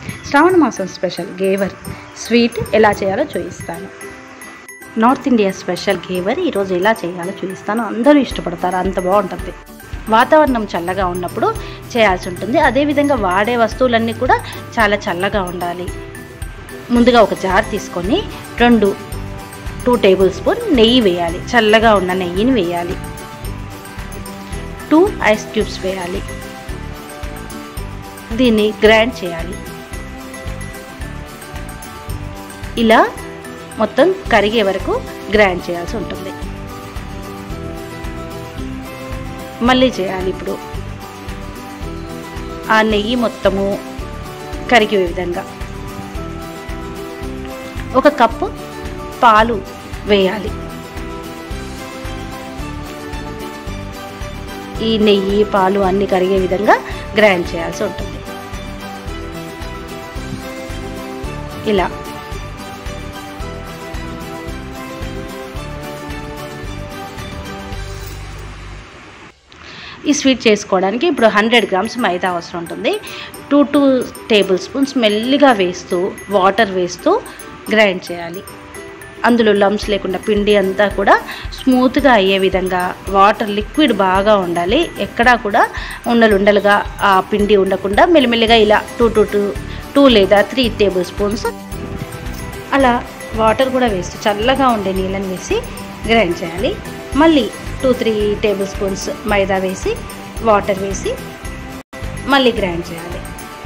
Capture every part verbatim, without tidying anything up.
శ్రావణ మాసం special gave our sweet ఎలా చేయాలో చూపిస్తాను. నార్త్ ఇండియా స్పెషల్ గేవర్ ఈరోజు ఎలా చేయాలో చూపిస్తాను. అందరూ ఇష్టపడతారు, అంత బాగుంటుంది. వాతావరణం చల్లగా ఉన్నప్పుడు చేయాల్సి ఉంటుంది. అదేవిధంగా వాడే వస్తువులన్నీ కూడా చాలా చల్లగా ఉండాలి. ముందుగా ఒక జార్ తీసుకొని రెండు టూ టేబుల్ స్పూన్ నెయ్యి వేయాలి. చల్లగా ఉన్న నెయ్యిని వేయాలి. టూ ఐస్ క్యూబ్స్ వేయాలి. దీన్ని గ్రైండ్ చేయాలి. ఇలా మొత్తం కరిగే వరకు గ్రైండ్ చేయాల్సి ఉంటుంది. మళ్ళీ చేయాలి. ఇప్పుడు ఆ నెయ్యి మొత్తము కరిగే విధంగా ఒక కప్పు పాలు వేయాలి. ఈ నెయ్యి పాలు అన్ని కరిగే విధంగా గ్రైండ్ చేయాల్సి ఉంటుంది. ఇలా ఈ స్వీట్ చేసుకోవడానికి ఇప్పుడు హండ్రెడ్ గ్రామ్స్ మైదా అవసరం ఉంటుంది. టూ టూ టేబుల్ స్పూన్స్ మెల్లిగా వేస్తూ వాటర్ వేస్తూ గ్రైండ్ చేయాలి. అందులో లమ్స్ లేకుండా పిండి అంతా కూడా స్మూత్గా అయ్యే విధంగా వాటర్ లిక్విడ్ బాగా ఉండాలి. ఎక్కడా కూడా ఉండలు ఉండలుగా ఆ పిండి ఉండకుండా మెల్లిమెల్లిగా ఇలా టూ టూ టూ టూ లేదా త్రీ టేబుల్ స్పూన్స్ అలా వాటర్ కూడా వేస్తూ చల్లగా ఉండే నీళ్ళని వేసి గ్రైండ్ చేయాలి. మళ్ళీ two three tablespoons maida వేసి వాటర్ వేసి మళ్ళీ గ్రైండ్ చేయాలి.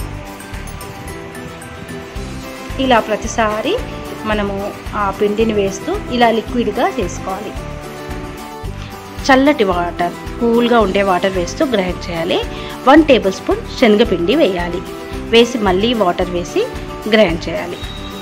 ఇలా ప్రతిసారి మనము ఆ పిండిని వేస్తూ ఇలా లిక్విడ్గా చేసుకోవాలి. చల్లటి వాటర్ కూల్గా ఉండే వాటర్ వేస్తూ గ్రైండ్ చేయాలి. వన్ టేబుల్ స్పూన్ శనగపిండి వేయాలి. వేసి మళ్ళీ వాటర్ వేసి గ్రైండ్ చేయాలి.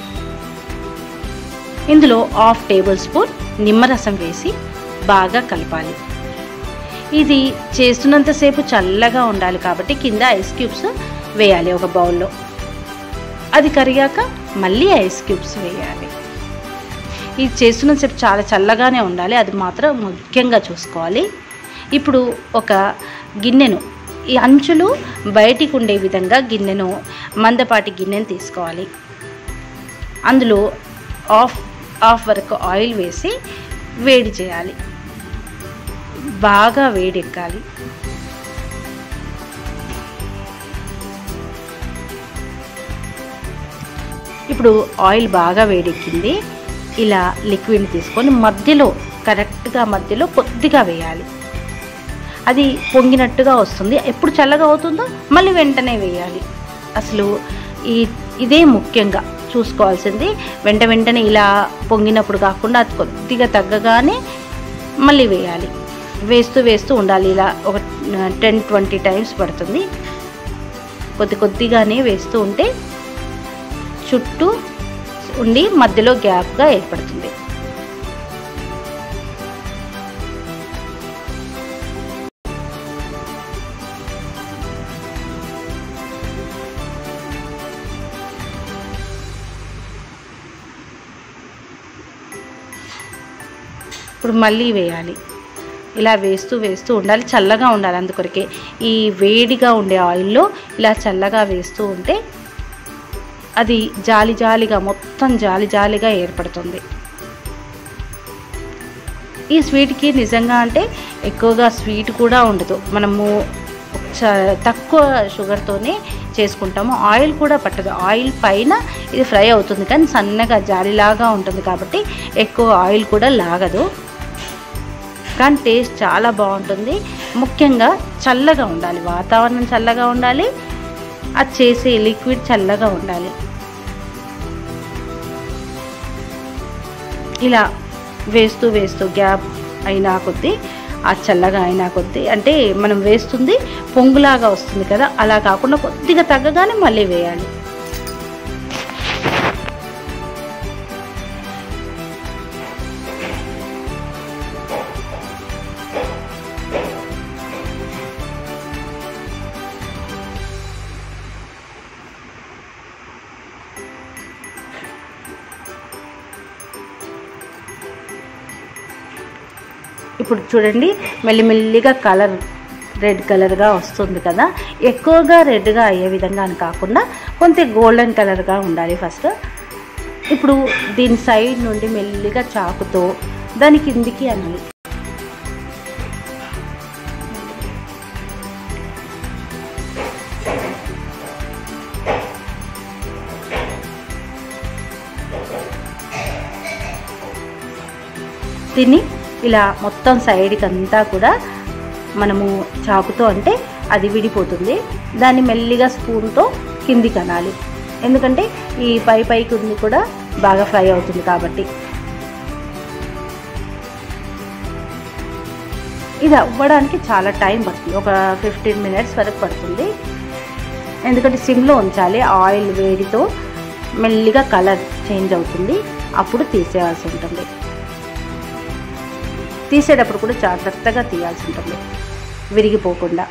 ఇందులో హాఫ్ టేబుల్ స్పూన్ నిమ్మరసం వేసి బాగా కలపాలి. ఇది చేస్తున్నంతసేపు చల్లగా ఉండాలి కాబట్టి కింద ఐస్ క్యూబ్స్ వేయాలి ఒక బౌల్లో. అది కరిగాక మళ్ళీ ఐస్ క్యూబ్స్ వేయాలి. ఇది చేస్తున్నంతసేపు చాలా చల్లగానే ఉండాలి, అది మాత్రం ముఖ్యంగా చూసుకోవాలి. ఇప్పుడు ఒక గిన్నెను ఈ అంచులు బయటికి ఉండే విధంగా గిన్నెను మందపాటి గిన్నెను తీసుకోవాలి. అందులో హాఫ్ హాఫ్ వరకు ఆయిల్ వేసి వేడి చేయాలి. బాగా వేడెక్కాలి. ఇప్పుడు ఆయిల్ బాగా వేడెక్కింది. ఇలా లిక్విడ్ని తీసుకొని మధ్యలో కరెక్ట్గా మధ్యలో కొద్దిగా వేయాలి. అది పొంగినట్టుగా వస్తుంది. ఎప్పుడు చల్లగా అవుతుందో మళ్ళీ వెంటనే వేయాలి. అసలు ఈ ఇదే ముఖ్యంగా చూసుకోవాల్సింది. వెంట వెంటనే ఇలా పొంగినప్పుడు కాకుండా అది కొద్దిగా తగ్గగానే మళ్ళీ వేయాలి. వేస్తూ వేస్తూ ఉండాలి. ఇలా ఒక టెన్ ట్వంటీ టైమ్స్ పడుతుంది. కొద్ది కొద్దిగానే వేస్తూ ఉంటే చుట్టూ ఉండి మధ్యలో గ్యాప్గా ఏర్పడుతుంది. ఇప్పుడు మళ్ళీ వేయాలి. ఇలా వేస్తూ వేస్తూ ఉండాలి. చల్లగా ఉండాలి. అందుకొరకే ఈ వేడిగా ఉండే ఆయిల్లో ఇలా చల్లగా వేస్తూ ఉంటే అది జాలి జాలిగా మొత్తం జాలి జాలిగా ఏర్పడుతుంది. ఈ స్వీట్కి నిజంగా అంటే ఎక్కువగా స్వీట్ కూడా ఉండదు. మనము తక్కువ షుగర్తోనే చేసుకుంటాము. ఆయిల్ కూడా పట్టదు. ఆయిల్ పైన ఇది ఫ్రై అవుతుంది కానీ సన్నగా జాలిలాగా ఉంటుంది కాబట్టి ఎక్కువ ఆయిల్ కూడా లాగదు. కానీ టేస్ట్ చాలా బాగుంటుంది. ముఖ్యంగా చల్లగా ఉండాలి. వాతావరణం చల్లగా ఉండాలి. అది చేసే లిక్విడ్ చల్లగా ఉండాలి. ఇలా వేస్తూ వేస్తూ గ్యాప్ అయినా కొద్దీ ఆ చల్లగా అయినా కొద్దీ అంటే మనం వేస్తుంది పొంగులాగా వస్తుంది కదా, అలా కాకుండా కొద్దిగా తగ్గగానే మళ్ళీ వేయాలి. ఇప్పుడు చూడండి మెల్లిమెల్లిగా కలర్ రెడ్ కలర్గా వస్తుంది కదా. ఎక్కువగా రెడ్గా అయ్యే విధంగా అని కాకుండా కొంచెం గోల్డెన్ కలర్గా ఉండాలి ఫస్ట్. ఇప్పుడు దీని సైడ్ నుండి మెల్లిగా చాకుతో దాని కిందికి అనాలి. దీన్ని ఇలా మొత్తం సైడ్కి అంతా కూడా మనము చాకుతో అంటే అది విడిపోతుంది. దాన్ని మెల్లిగా స్పూన్తో కిందికి అనాలి, ఎందుకంటే ఈ పై పైకి ఉంది కూడా బాగా ఫ్రై అవుతుంది కాబట్టి. ఇది అవ్వడానికి చాలా టైం పడుతుంది, ఒక ఫిఫ్టీన్ మినిట్స్ వరకు పడుతుంది. ఎందుకంటే సిమ్లో ఉంచాలి, ఆయిల్ వేడితో మెల్లిగా కలర్ చేంజ్ అవుతుంది, అప్పుడు తీసేయాల్సి ఉంటుంది. తీసేటప్పుడు కూడా జాగ్రత్తగా తీయాల్సి ఉంటుంది, విరిగిపోకుండా.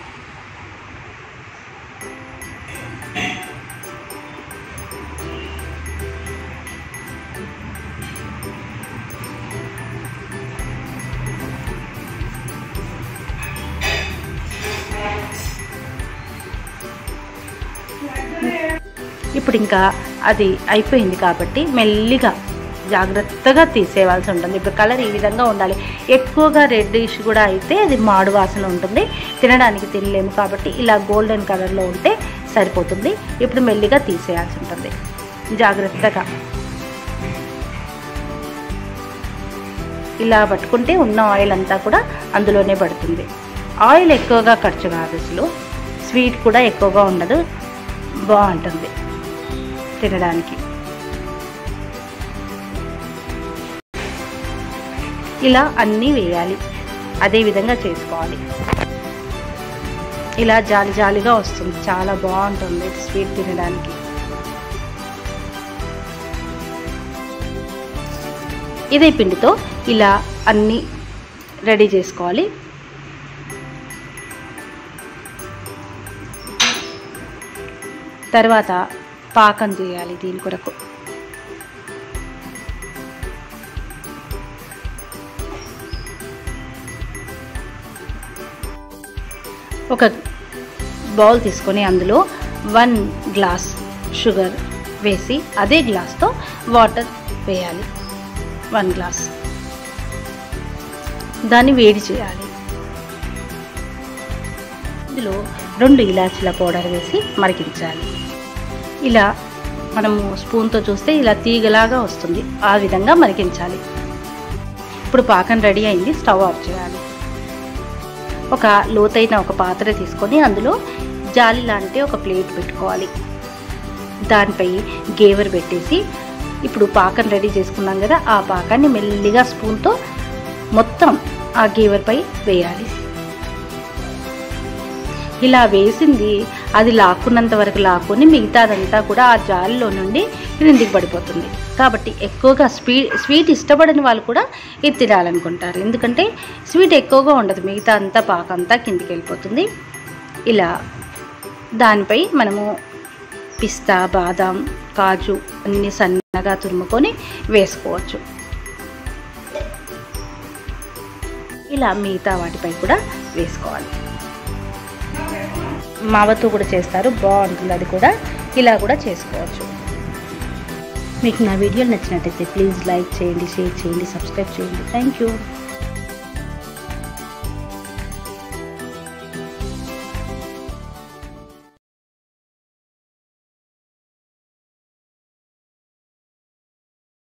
ఇప్పుడు ఇంకా అది అయిపోయింది కాబట్టి మెల్లిగా జాగ్రత్తగా తీసేయవలసి ఉంటుంది. ఇప్పుడు కలర్ ఈ విధంగా ఉండాలి. ఎక్కువగా రెడ్డిష్ కూడా అయితే అది మాడు వాసన ఉంటుంది, తినడానికి తినలేము. కాబట్టి ఇలా గోల్డెన్ కలర్లో ఉంటే సరిపోతుంది. ఇప్పుడు మెల్లిగా తీసేయాల్సి ఉంటుంది జాగ్రత్తగా. ఇలా పట్టుకుంటే ఉన్న ఆయిల్ అంతా కూడా అందులోనే పడుతుంది. ఆయిల్ ఎక్కువగా ఖర్చు కాదు, అసలు స్వీట్ కూడా ఎక్కువగా ఉండదు, బాగుంటుంది తినడానికి. ఇలా అన్నీ వేయాలి, అదే విధంగా చేసుకోవాలి. ఇలా జాలి జాలిగా వస్తుంది, చాలా బాగుంటుంది స్వీట్ తినడానికి. ఇదే పిండితో ఇలా అన్నీ రెడీ చేసుకోవాలి. తర్వాత పాకం చేయాలి దీని కొరకు. ఒక బౌల్ తీసుకొని అందులో వన్ గ్లాస్ షుగర్ వేసి అదే గ్లాస్తో వాటర్ వేయాలి. వన్ గ్లాస్ దాన్ని వేడి చేయాలి. ఇందులో రెండు ఇలాచీల పౌడర్ వేసి మరిగించాలి. ఇలా మనము స్పూన్తో చూస్తే ఇలా తీగలాగా వస్తుంది, ఆ విధంగా మరిగించాలి. ఇప్పుడు పాకం రెడీ అయింది, స్టవ్ ఆఫ్ చేయాలి. ఒక లోతైన ఒక పాత్ర తీసుకొని అందులో జాలి లాంటి ఒక ప్లేట్ పెట్టుకోవాలి. దానిపై గేవర్ పెట్టేసి ఇప్పుడు పాకం రెడీ చేసుకున్నాం కదా, ఆ పాకాన్ని మెల్లిగా స్పూన్తో మొత్తం ఆ గేవర్పై వేయాలి. ఇలా వేసింది అది లాక్కున్నంత వరకు లాక్కొని మిగతాదంతా కూడా ఆ జాలిలో నుండి క్రిందికి పడిపోతుంది. కాబట్టి ఎక్కువగా స్వీట్ స్వీట్ ఇష్టపడని వాళ్ళు కూడా ఇది తినాలనుకుంటారు, ఎందుకంటే స్వీట్ ఎక్కువగా ఉండదు, మిగతా అంతా పాకంతా కిందికి వెళ్ళిపోతుంది. ఇలా దానిపై మనము పిస్తా, బాదాం, కాజు అన్నీ సన్నగా తురుముకొని వేసుకోవచ్చు. ఇలా మిగతా వాటిపై కూడా వేసుకోవాలి. మావతో కూడా చేస్తారు, బాగుంటుంది అది కూడా. ఇలా కూడా చేసుకోవచ్చు. మీకు నా వీడియోలు నచ్చినట్టయితే ప్లీజ్ లైక్ చేయండి, షేర్ చేయండి, సబ్స్క్రైబ్ చేయండి. Thank you.